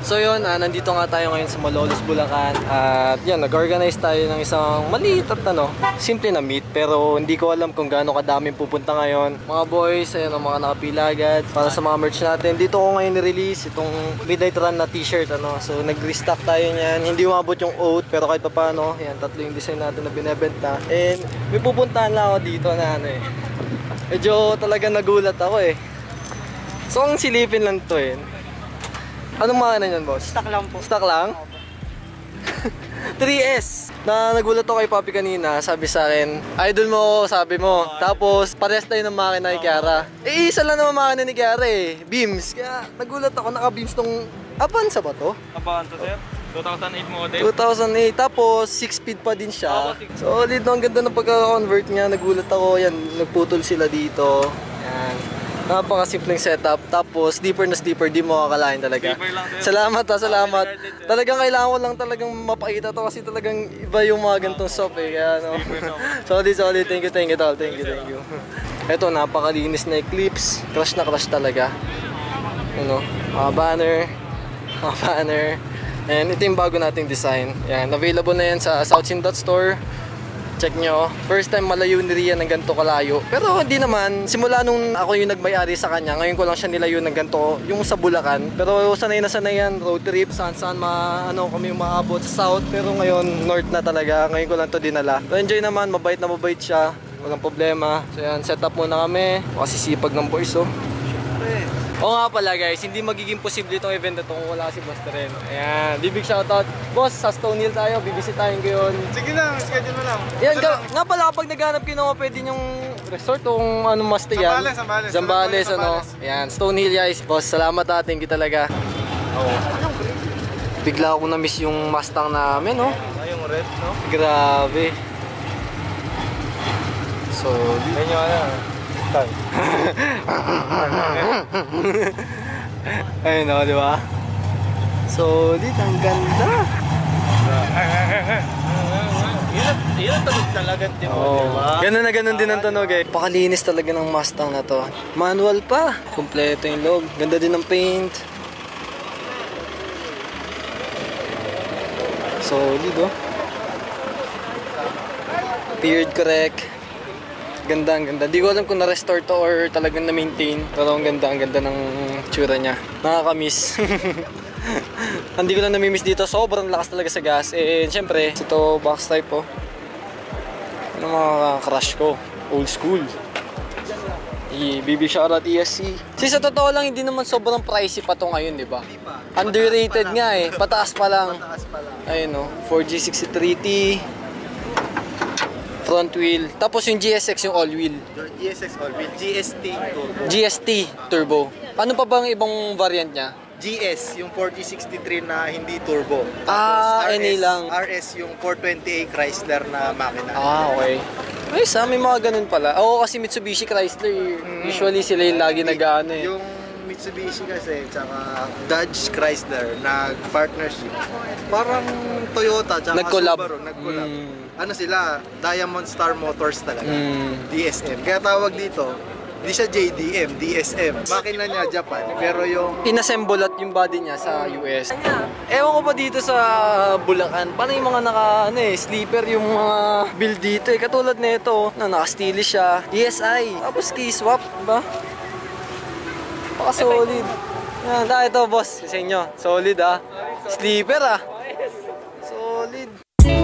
So yun, nandito nga tayo ngayon sa Malolos, Bulacan. At yan, nag-organize tayo ng isang maliit at simple na meet. Pero hindi ko alam kung gaano kadaming pupunta ngayon. Mga boys, ayan ang mga nakapila agad para sa mga merch natin. Dito ko ngayon nirelease itong Midnight Run na t-shirt. So nag-restock tayo niyan. Hindi umabot yung oat, pero kahit pa paano, yan, 3 yung design natin na binebenta. And may pupuntahan lang ako dito na medyo talaga nagulat ako So ang silipin lang to Anong makina yan, boss? Stock lang po. Stock lang? 3S! Nagulat ako kay Papi kanina, sabi sa akin, idol mo ako, sabi mo. Tapos, parehas tayo ng makina ni Kiara. Isa lang naman makina ni Kiara Beams. Kaya nagulat ako, naka-beams tong Avanza ba to? Avanza, sir. 2008 model. 2008, tapos 6-speed pa din siya. Solid, ang ganda ng pagka-convert niya. Nagulat ako, yan, nagputol sila dito. Yan. Napaka-simpleng setup, tapos deeper na deeper, di mo makakalain talaga. Salamat salamat. Talagang kailangan ko lang talagang mapakita to kasi talagang iba yung mga ganitong soap Kaya solid, thank you tol, thank you. Ito, napakalinis na Eclipse, crush na crush talaga. Mga banner. And ito yung bago nating design. Yan, available na yan sa Southsin.store. Check nyo. First time malayo ni Rian ng ganito kalayo. Pero hindi naman. Simula nung ako yung nagmay-ari sa kanya, ngayon ko lang siya nilayo ng ganito. Yung sa Bulacan. Pero sanay na sanay yan. Road trip. Saan kami umaabot sa South. Pero ngayon, North na talaga. Ngayon ko lang to dinala. So enjoy naman. Mabait na mabait siya. Walang problema. So yan, set up muna kami. Kasi sipag ng boys Oo nga pala guys, hindi magiging posible itong event na ito kung wala si Boss Tren. Ayan, big shoutout. Boss, sa Stone Hill tayo, bibisitahin ko yun. Sige lang, schedule mo lang. Yan, nga pala kapag naghanap kayo naman pwede yung resort o kung anong must yan. Zambales. Ayan, Stone Hill guys. Boss, salamat thank you talaga. Bigla ako na-miss yung Mustang namin, Yung red, no? Grabe. So, ayun di ba? Solid, ang ganda. Yun ang tunog talaga, diba? Ganun din ang tunog Pakalinis talaga ng Mustang na to. Manual pa. Kompleto yung loob. Ganda din ng paint. Solid Period correct. Ganda. Di ko alam kung na-restore to or talagang na-maintain. Pero ang ganda ng tsura niya. Nakakamiss. Hindi ko lang namimiss dito. Sobrang lakas talaga sa gas. Siyempre, ito box type Ano mga crush ko? Old school. BB shoutout ESC. Sa totoo lang, hindi naman sobrang pricey pa to ngayon, di ba? Underrated nga Pataas pa lang. Ayun 4G63T. Front wheel. Tapos yung GSX yung all wheel. GSX all wheel. GST turbo. Ano pa bang ibang variant niya? GS, yung 4G63 na hindi turbo. Tapos RS, lang. RS yung 420A Chrysler na makina. Okay. May mga ganun pala. Oo, kasi Mitsubishi Chrysler. Usually sila yung lagi nag-ano Yung Mitsubishi kasi, tsaka Dodge Chrysler, nag-partnership. Parang Toyota, tsaka Subaru, nag-collab. Ano sila, Diamond Star Motors talaga. DSM. Kaya tawag dito, di siya JDM, DSM. Makina niya Japan, pero yung inassemble at yung body niya sa US. Ewan ko pa dito sa Bulacan, paano yung mga sleeper yung mga build dito Katulad nito, naka-stylish siya. ESI, tapos key swap, diba? Paka-solid. Yan, ito boss, sa inyo. Solid Sleeper Solid.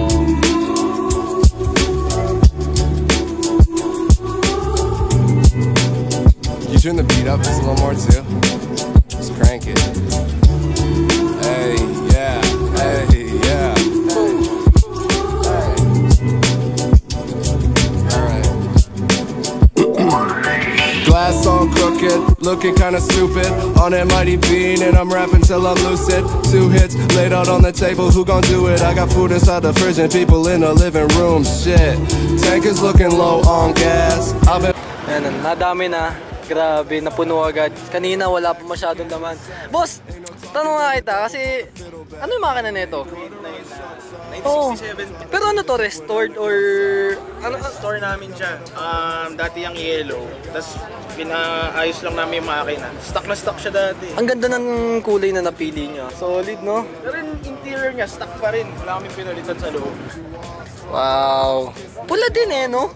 You turn the beat up just a little more too. Just crank it. Hey, yeah. Alright. Glass all crooked, looking kinda stupid. On that mighty bean, and I'm rapping till I'm lucid. 2 hits laid out on the table, who gon' do it? I got food inside the fridge and people in the living room. Shit, tank is looking low on gas. I've been. Nadami na. Grabe, napuno agad. Kanina wala pa masyadong laman. Boss, tanong nga kita kasi ano yung makina nito? 1967. Pero ano to, restored or ano? Store namin siya. Dati yung yellow. Tapos Pinaayos lang namin yung makina. Stock na stock siya dati. Ang ganda ng kulay na napili niya. Solid, no? Pero yung interior niya, stock pa rin. Wala kaming pinalitan sa loob. Wow. Pula din eh, no?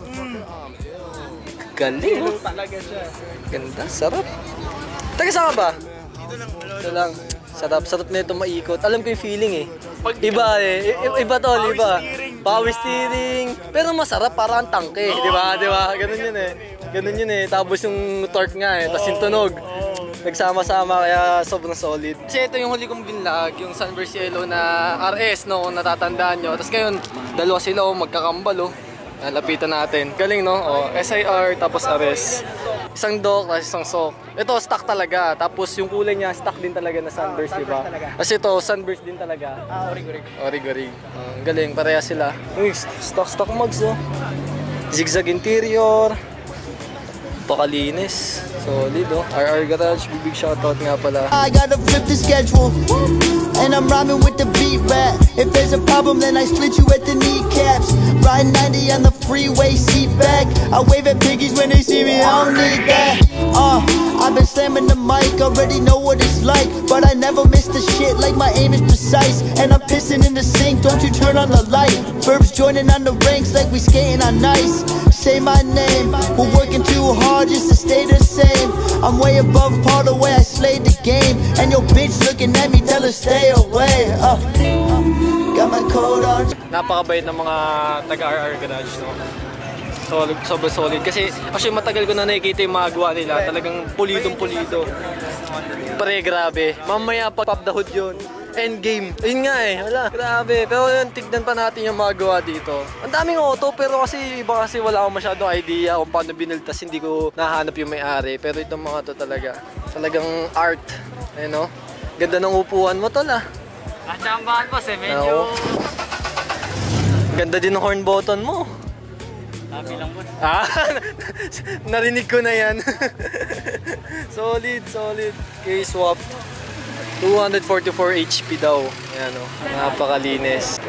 Galing, no? Talaga siya. Ganda, sarap. Taga saan ka ba? Dito lang. Sarap na ito maikot. Alam ko yung feeling eh. Iba eh. Iba tol, iba. Power steering. Pero masarap, parang tangke. Di ba? Ganun yun eh. Ganun yun eh. Tapos yung torque nga eh. Tapos yung tunog. Nagsama-sama kaya sobrang solid. Kasi ito yung huli kong binlag, yung Sunburst Yellow na RS, no? Kung natatandaan nyo. Tapos ngayon, dalawa sila magkakambal, oh. Lapitan natin. Galing, no? Oh, SIR tapos RS. Isang dock, tapos isang sock. Ito, stock talaga. Tapos yung kulay niya, stock din talaga na Sunburst, di ba? Kasi ito, Sunburst din talaga. Orig-orig. Orig-orig. Galing, pareha sila. Uy, stock mugs, oh. Zigzag interior. Pakalinis. Solid, oh. RR Garage, big shoutout nga pala. I gotta flip the schedule, and I'm rhyming with the beat rap. If there's a problem, then I split you at the kneecaps. Riding 90 on the freeway, seat back. I wave at piggies when they see me, I don't need that. I've been slamming the mic, already know what it's like. But I never miss the shit, like my aim is precise. And I'm pissing in the sink, don't you turn on the light. Verbs joining on the ranks like we skating on ice. Say my name, we're working too hard just to stay the same. I'm way above par the way I slayed the game. And your bitch looking at me, tell her stay away. Got my coat on. Napakabait ng mga taga-RR Garage, no? Solid, sobrang solid. Kasi actually matagal ko na nakikita yung mga gawa nila. Talagang pulidong-pulido. Pare, grabe. Mamaya pag pop the hood yun. Endgame. Ayun nga eh. Wala. Grabe. Pero yun, tignan pa natin yung mga gawa dito. Ang daming auto, pero kasi iba kasi wala akong masyadong idea kung paano biniltas. Hindi ko nahanap yung may-ari. Pero itong mga to talaga. Talagang art. Ayun, no? Ganda ng upuan mo, tol, ah. Chambahan boss eh, medyo... Ganda din ng horn button mo. Sabi lang boss. Narinig ko na yan. Solid. K-swap. 244 HP daw. Ayan, oh. Napakalinis.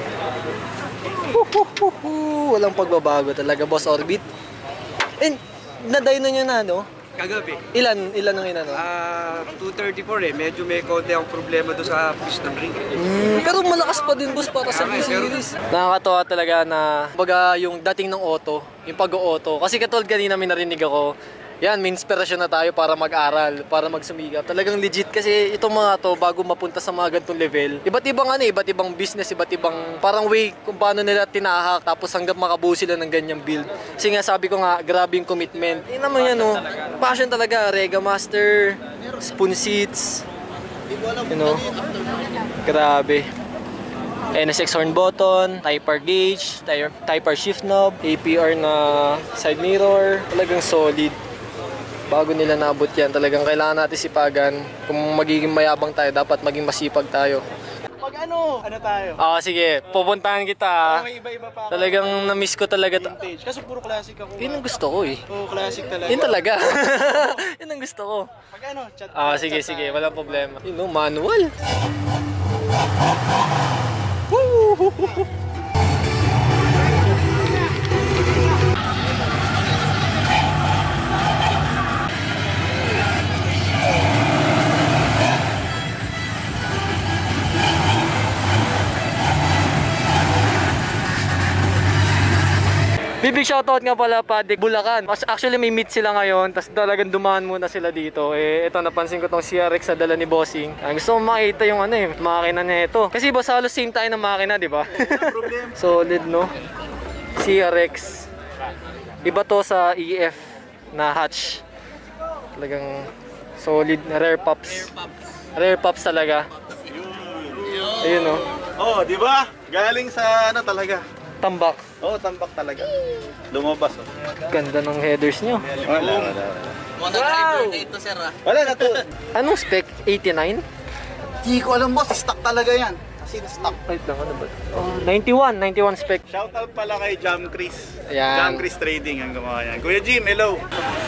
Walang pagbabago talaga, Boss Orbit. And, na-dyno nyo na, no? Kagabi. Ilan ang inano? 234 eh. Medyo may konti ang problema doon sa piston ring. Pero malakas pa din, boss, para sa B-Series. Nakakatawa talaga na, baga yung dating ng auto, yung pag-auto. Kasi katulad kanina may narinig ako, yan, may inspirasyon na tayo para mag-aral, para magsumikap. Talagang legit kasi itong mga to, bago mapunta sa mga ganitong level, iba't ibang business, iba't ibang parang way kung paano nila tinahak, tapos hanggang makabuo sila ng ganyang build. Kasi nga sabi ko nga, grabe yung commitment. Yun naman yan, no? Passion talaga, Rega Master, spoon seats, you know, grabe. NSX horn button, Type R gauge, Type R shift knob, APR na side mirror, talagang solid. Bago nila naabot yan, talagang kailangan natin sipagan. Kung magiging mayabang tayo, dapat maging masipag tayo. Pag ano tayo? Sige, pupuntahan kita. May iba-iba pa ako. Talagang na-miss ko talaga. Vintage. Kasi puro classic ako. Yun ang gusto ko eh. Oo, classic talaga. Yun talaga. Yun ang gusto ko. Pag ano, chat. Sige, walang problema. Yun no, manual. Big shoutout nga pala Padik Bulacan. Actually may meet sila ngayon, tapos talagang dumaan muna sila dito. Ito napansin ko tong CRX na dala ni Bossing. Gusto mo makita yung makina niya ito. Kasi boss halos same tayo ng makina, di ba? Solid, no? CRX. Iba to sa EF na hatch. Talagang solid na rare pops. Rare pops talaga. Ayun, no? Oh, di ba? Galing sa talaga. Tambak. Oo, tambak talaga. Lumabas, oh. Ganda ng headers nyo. Wala. Wow! Dito sir Wala na to. Anong spec? 89? Di ko alam boss, stock talaga yan. Kasi stock. Wait lang, ano ba? 91 spec. Shoutout pala kay Jam Chris. Ayan. Jam Chris Trading ang gumawa yan. Kuya Jim, hello.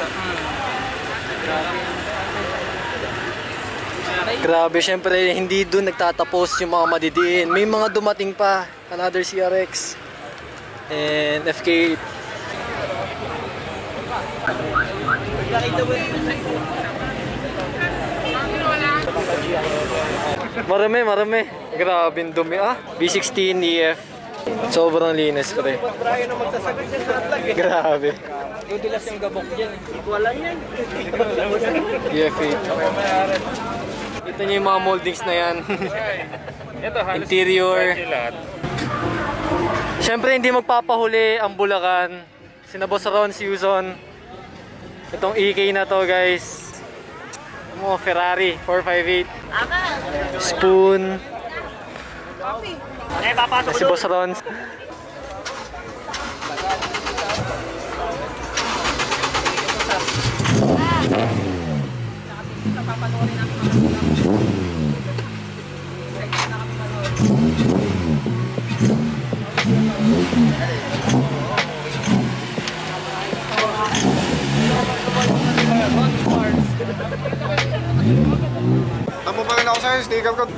Grabe, syempre hindi doon nagtatapos yung mga madidiin. May mga dumating pa. Another CRX. And FK8. Marami. Grabe yung dumi B16 EF. Sobrang linis ko rin. Grabe. Dudulas yung gabok dyan. Wala yan. EF8. Ito nyo yung mga moldings na yan. Interior. Siyempre hindi magpapahuli ang Bulacan. Sinabos Ron Susan. Itong EK na to guys. Mo Ferrari 458. Spoon. Si Boss Ron. Tamo pa rin ako sa'yo, sticker ko.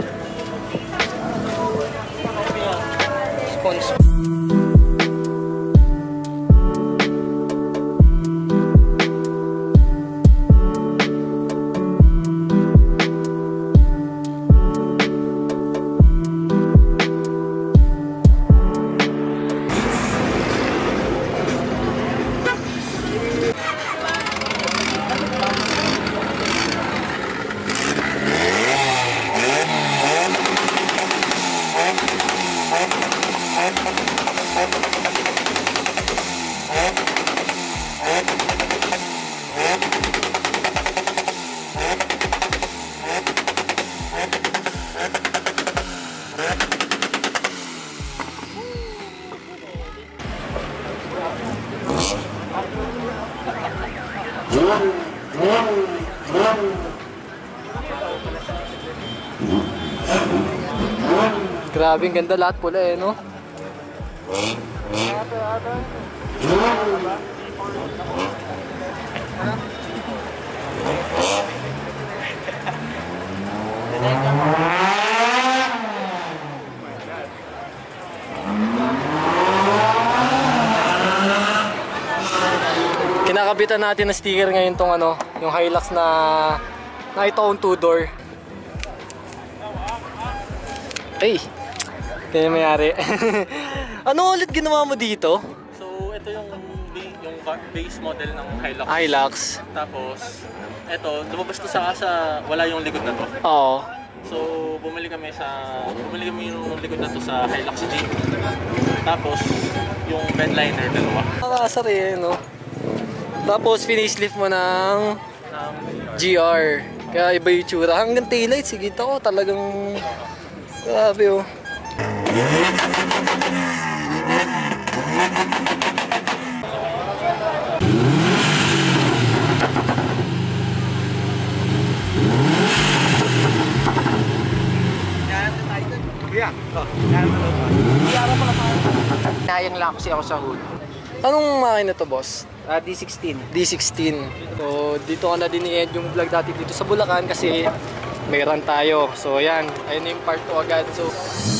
Grabe, ang ganda lahat pula no? Kinakabitan natin na sticker ngayon tong yung Hilux na ito-own 2-door. Ay! Kaya mayari. Ano ulit ginawa mo dito? So, ito yung base model ng Hilux. Hilux. Tapos, ito, lumabas to sa wala yung likod na to. Oo. So, bumili kami yung likod na to sa Hilux G. Tapos, yung bedliner, dalawa. Nakakasar no? Tapos, facelift mo ng GR. Kaya iba yung tsura. Hanggang taillight, sige ko talagang grabe Nayang lang kasi ako sa hood. Anong makina to, boss? D16. D16. So, dito ka na din i-end yung vlog dati dito sa Bulacan kasi may run tayo. So, ayan. Ayun yung part 2 agad. So,